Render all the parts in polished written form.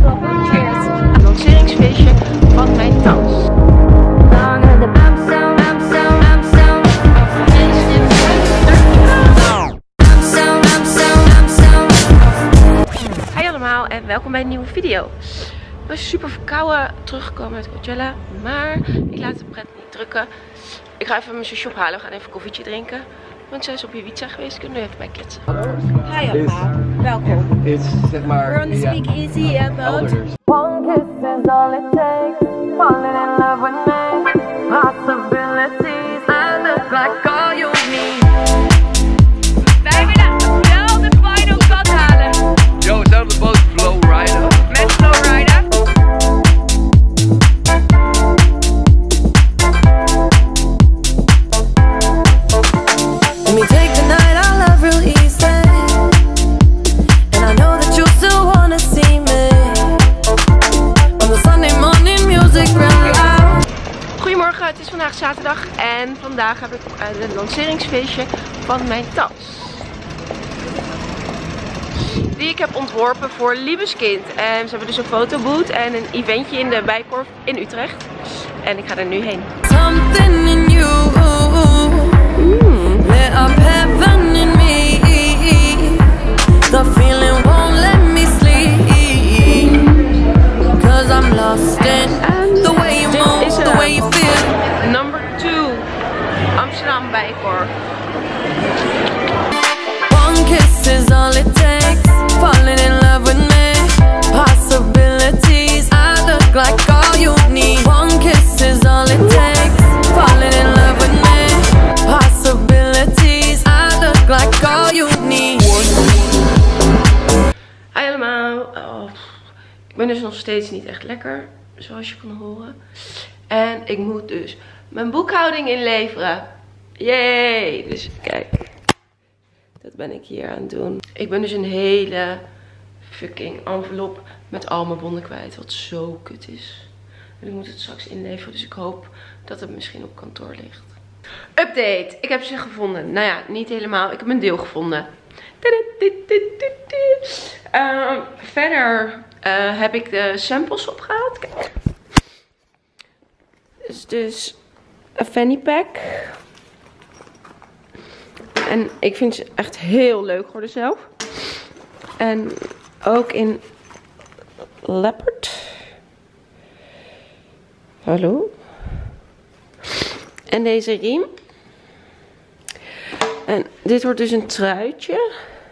klappen. Cheers. Het lanceringsfeestje van mijn tas. Hi allemaal en welkom bij een nieuwe video. Ik ben super verkouden teruggekomen uit Coachella, maar ik laat de pret niet drukken. Ik ga even mijn zusje ophalen, we gaan even een koffietje drinken. Want zij is op Ibiza geweest, kunnen we even bij kletsen. Hi allemaal, welkom. We're on the speakeasy about one kiss is all it takes. Falling in love with me. Possibilities, I look like all you need. Wij willen wel de final cut halen. Yo, we zijn op de boot Flowrider. Met Flowrider. Goedemorgen, het is vandaag zaterdag en vandaag heb ik het lanceringsfeestje van mijn tas. Die ik heb ontworpen voor Liebeskind. En ze hebben dus een fotoboot en een eventje in de Bijenkorf in Utrecht. En ik ga er nu heen. Something in you, lit up heaven in me. The feeling won't let me sleep. 'Cause I'm lost in the way you move, the way you feel. Number 2, Amsterdam Bijenkorf. One kiss is all it takes. Falling in love with me. Possibilities, I look like all you need. One kiss is all it takes. Falling in love with me. Possibilities, I look like all you need. Hi allemaal. Oh, ik ben dus nog steeds niet echt lekker, zoals je kan horen. En ik moet dus mijn boekhouding inleveren. Yay! Dus kijk, dat ben ik hier aan het doen. Ik ben dus een hele fucking envelop met al mijn bonnen kwijt. Wat zo kut is. En ik moet het straks inleveren. Dus ik hoop dat het misschien op kantoor ligt. Update! Ik heb ze gevonden. Nou ja, niet helemaal. Ik heb een deel gevonden. Verder heb ik de samples opgehaald. Kijk. Dus een fanny pack. En ik vind ze echt heel leuk geworden zelf. En ook in leopard. Hallo. En deze riem. En dit wordt dus een truitje.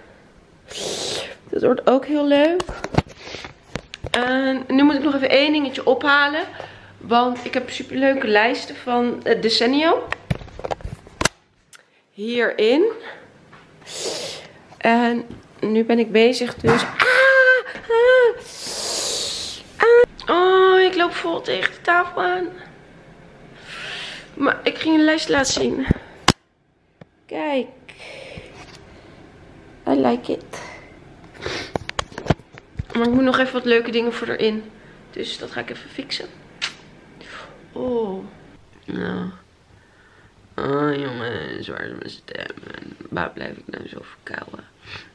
Dat wordt ook heel leuk. En nu moet ik nog even één dingetje ophalen. Want ik heb super leuke lijsten van Decennial. Hierin. En nu ben ik bezig dus. Oh, ik loop vol tegen de tafel aan. Maar ik ging een lijst laten zien. Kijk. I like it. Maar ik moet nog even wat leuke dingen voor erin. Dus dat ga ik even fixen. Oh. Nou. Oh jongens, waar is mijn stem? Waar blijf ik nou zo verkouden?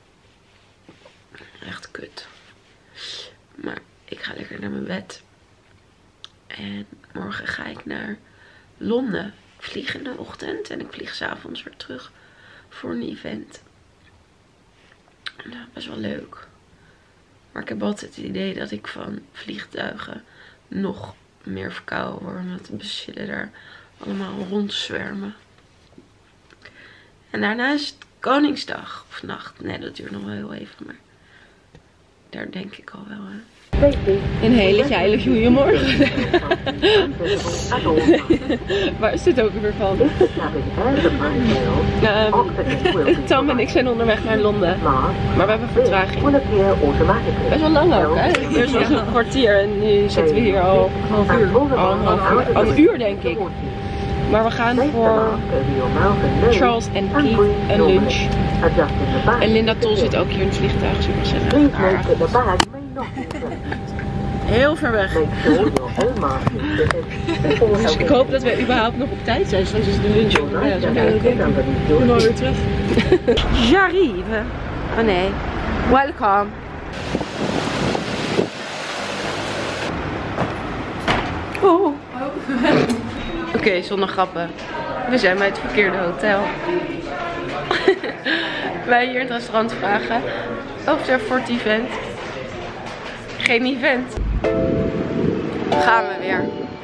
Echt kut. Maar ik ga lekker naar mijn bed. En morgen ga ik naar Londen. Ik vlieg in de ochtend en ik vlieg 's avonds weer terug voor een event. Nou, best wel leuk. Maar ik heb altijd het idee dat ik van vliegtuigen nog meer verkouden word. Omdat de bacillen daar allemaal rondzwermen. En daarna is het Koningsdag of nacht. Nee, dat duurt nog wel heel even. Maar daar denk ik al wel aan. Een hele geile goeiemorgen. Waar is dit ook weer van? Tom en ik zijn onderweg naar Londen. Maar we hebben vertraging. Best wel lang ook, hè? Eerst was het een kwartier en nu zitten we hier al een uur denk ik. Maar we gaan voor Charles en Keith een lunch. En Linda Tol zit ook hier in het vliegtuig. Super gezellig. Heel ver weg. Dus ik hoop dat we überhaupt nog op tijd zijn. Straks is de lunch over. Ja, zo denk ik. We gaan weer terug. J'arrive. Oh nee. Welcome. Oké, zonder grappen. We zijn bij het verkeerde hotel. Wij hier in het restaurant vragen of er voor het event. Geen event. Gaan we weer.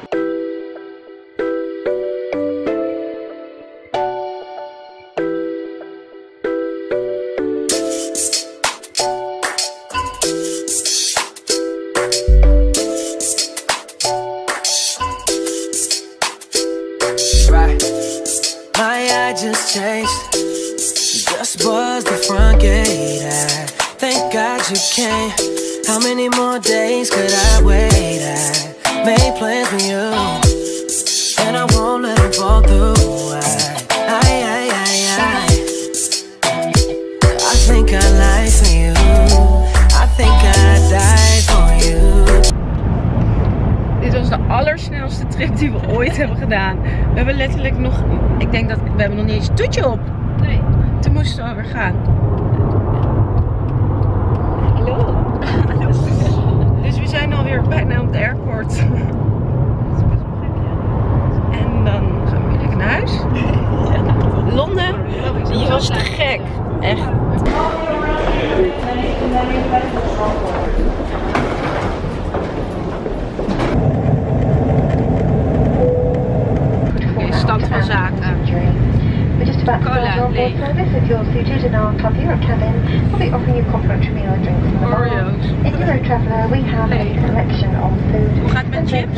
Just changed, just was the front gate. I thank God you came. How many more days could I wait? I made plans for you, and I won't let them fall through. I think I lie for you. I think I die for you. Dit was de allersnelste trip die we ooit hebben gedaan. We hebben letterlijk nog, ik denk dat we hebben nog niet eens een toetje op. Nee. Toen moesten we alweer gaan. Hallo. Hallo. Dus we zijn alweer bijna op de airport. Dat is best wel gek, ja. En dan gaan we weer lekker naar huis. Ja. Londen, je was te gek. Echt. Stand van zaken. Cola, leeg. Oreos. Hoe gaat het met chips?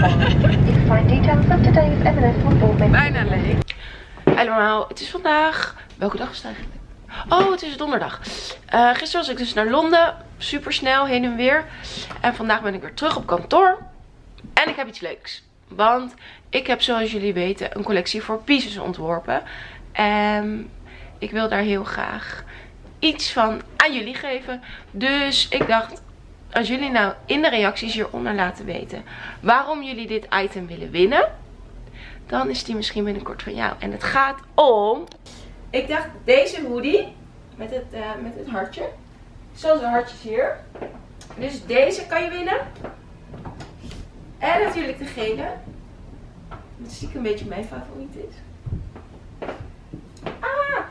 Bijna leeg. Helemaal, het is vandaag. Welke dag is het eigenlijk? Oh, het is donderdag. Gisteren was ik dus naar Londen. Super snel heen en weer. En vandaag ben ik weer terug op kantoor. En ik heb iets leuks. Want ik heb, zoals jullie weten, een collectie voor pieces ontworpen. En ik wil daar heel graag iets van aan jullie geven. Dus ik dacht, als jullie nou in de reacties hieronder laten weten waarom jullie dit item willen winnen, dan is die misschien binnenkort van jou. En het gaat om, ik dacht deze hoodie met het hartje. Zoals de hartjes hier. Dus deze kan je winnen. En natuurlijk de gele. Dat stiekem een beetje mijn favoriet is. Ah!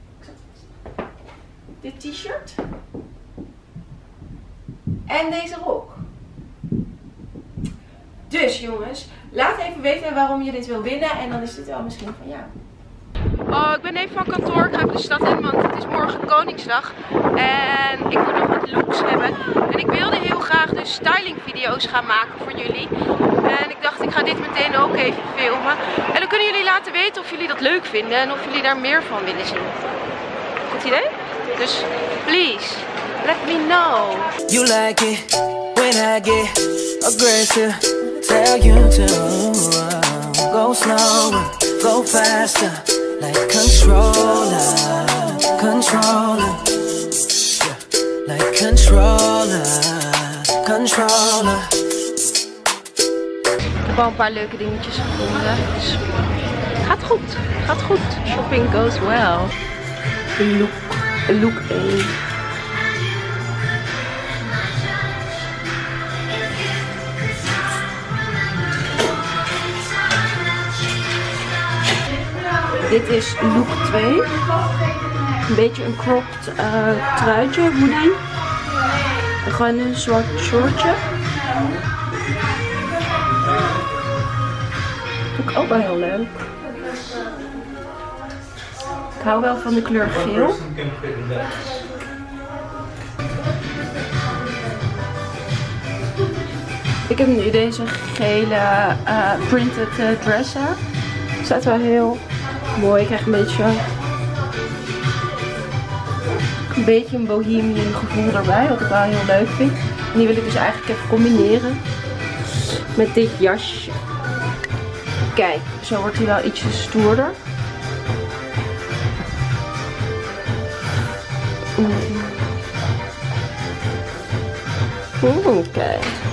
Dit t-shirt. En deze rok. Dus jongens, laat even weten waarom je dit wil winnen. En dan is dit wel misschien van jou. Oh, ik ben even van kantoor. Ik ga even de stad in, want het is morgen Koningsdag. En ik moet nog wat looks hebben. En ik wilde heel graag dus styling video's gaan maken voor jullie. En ik dacht, ik ga dit meteen ook even filmen. En dan kunnen jullie laten weten of jullie dat leuk vinden. En of jullie daar meer van willen zien. Goed idee? Dus, please, let me know. You like it when I get aggressive. Tell you to go slower, go faster. Like controller, controller, yeah. Like controller, controller. Ik heb al een paar leuke dingetjes gevonden. Dus gaat goed, gaat goed. Shopping goes well. Look 1. Dit is look 2. Een beetje een cropped truitje, hoodie. En gewoon een zwart shortje. Vind ik ook wel heel leuk. Ik hou wel van de kleur geel. Ik heb nu deze gele printed dress aan. Staat wel heel mooi. Ik krijg een beetje een bohemian gevoel erbij. Wat ik wel heel leuk vind. En die wil ik dus eigenlijk even combineren met dit jasje. Kijk, zo wordt hij wel ietsje stoerder. Oké.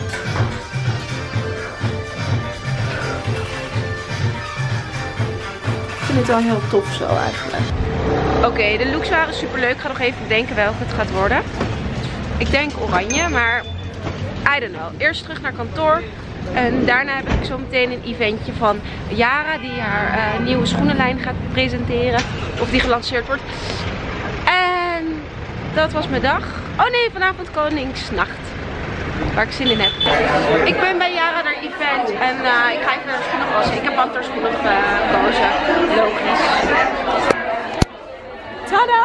Ik vind het wel heel tof zo eigenlijk. Oké, de looks waren super leuk. Ik ga nog even bedenken welke het gaat worden. Ik denk oranje, maar I don't know. Eerst terug naar kantoor. En daarna heb ik zo meteen een eventje van Yara die haar nieuwe schoenenlijn gaat presenteren. Of die gelanceerd wordt. En dat was mijn dag. Oh nee, vanavond Koningsnacht. Waar ik zin in heb. Ik ben bij Yara naar event en ik ga even naar de schoenen passen. Ik heb panterschoenen gekozen. Logisch. Tada!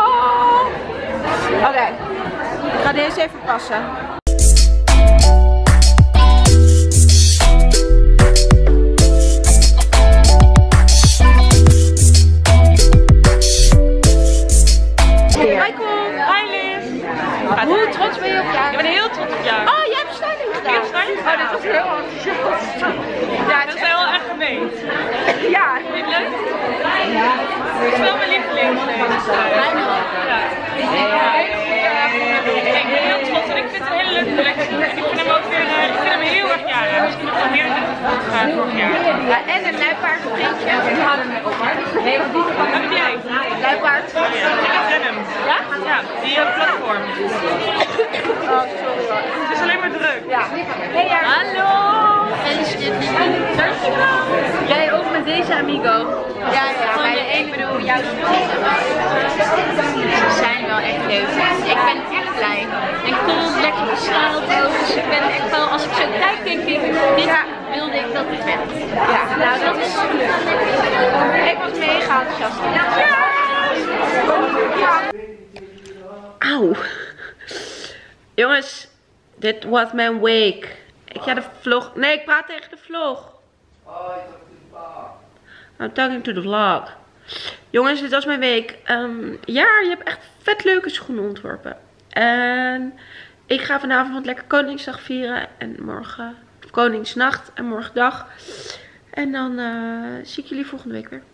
Oké. Ik ga deze even passen. Hoe trots ben je op jou? Ik ben heel trots op jou. Oh, jij hebt styling gedaan. Ik heb styling gedaan. Oh, dat was heel enthousiast. Ja, dat is wel echt gemeen. Ja. Vind je het leuk? Ja. Het is wel mijn lieveling. Ja. Ik ben heel trots en ik vind het een hele leuke collectie. En ik vind hem ook weer, ik vind hem heel erg jaren. Misschien nog wel meer dan vorig jaar. Ja, en een luipaardprintje. Wat heb jij? Luipaard. Ik heb denim. Ja? Ja, die platform. Oh, sorry hoor. Het is alleen maar druk. Ja. Hey, ja. Hallo! Dankjewel! Jij ook met deze amigo. Ja, ja. Maar ik bedoel, jouw schoenen. Ze zijn wel echt leuk. Ik ben echt blij. En komt lekker gestyled ook. Dus ik ben echt wel, als ik zo kijk, denk ik, dit wilde ik dat het werd. Ja, nou dat is leuk. Ik was mega enthousiast. Ja. Auw. Jongens, dit was mijn week. Ik ga de vlog. Nee, ik praat tegen de vlog. I'm talking to the vlog. Jongens, dit was mijn week. Ja, je hebt echt vet leuke schoenen ontworpen. En ik ga vanavond lekker Koningsdag vieren. En morgen Koningsnacht en morgen dag. En dan zie ik jullie volgende week weer.